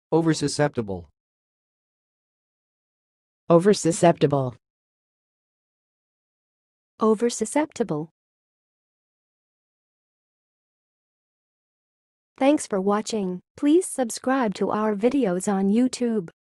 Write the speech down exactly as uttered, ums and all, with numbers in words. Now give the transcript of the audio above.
Oversusceptible. Oversusceptible. Oversusceptible. Thanks for watching. Please subscribe to our videos on YouTube.